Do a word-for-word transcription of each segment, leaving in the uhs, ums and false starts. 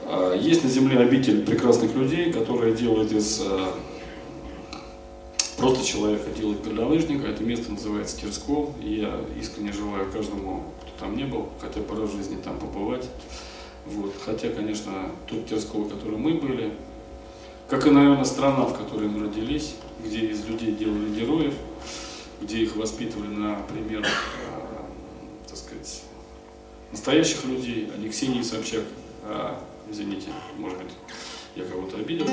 Есть на земле обитель прекрасных людей, которые делают из просто человека, делают горнолыжника. Это место называется Терскол. И я искренне желаю каждому, кто там не был, хотя бы раз в жизни там побывать. Вот. Хотя, конечно, тот Терскол, в котором мы были, как и, наверное, страна, в которой мы родились, где из людей делали героев, где их воспитывали на примерах, э, так сказать, настоящих людей, а не Ксении Собчак, а, извините, может быть, я кого-то обидел,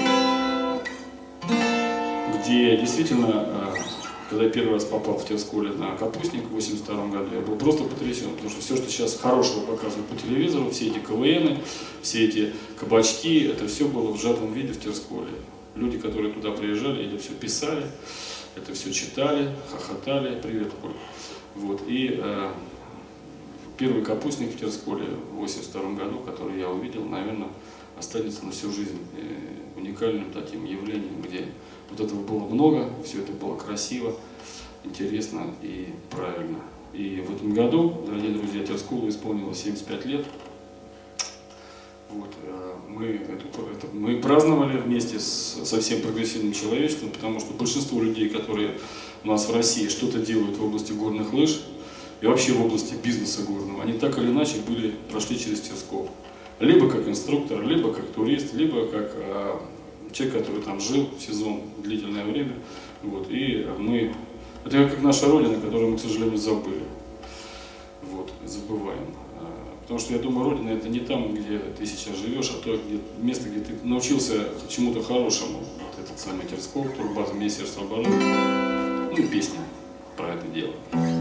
где действительно, э, когда я первый раз попал в Терсколе на Капустник в восемьдесят втором году, я был просто потрясен, потому что все, что сейчас хорошего показывают по телевизору, все эти КВНы, все эти кабачки, это все было в сжатом виде в Терсколе. Люди, которые туда приезжали, это все писали, это все читали, хохотали, привет, Коль. Вот. И э, первый капустник в Терсколе в восемьдесят втором году, который я увидел, наверное, останется на всю жизнь э, уникальным таким явлением, где вот этого было много, все это было красиво, интересно и правильно. И в этом году, дорогие друзья, Терсколу исполнилось семьдесят пять лет. Вот, мы, это, это, мы праздновали вместе с, со всем прогрессивным человечеством, потому что большинство людей, которые у нас в России что-то делают в области горных лыж и вообще в области бизнеса горного, они так или иначе были, прошли через Терскол. Либо как инструктор, либо как турист, либо как а, человек, который там жил в сезон длительное время. Вот, и мы, это как наша родина, которую мы, к сожалению, забыли. Вот, забываем. Потому что, я думаю, родина это не там, где ты сейчас живешь, а то где, место, где ты научился чему-то хорошему. Вот этот самый Терскол, турбаза Министерства обороны. Ну и песня про это дело.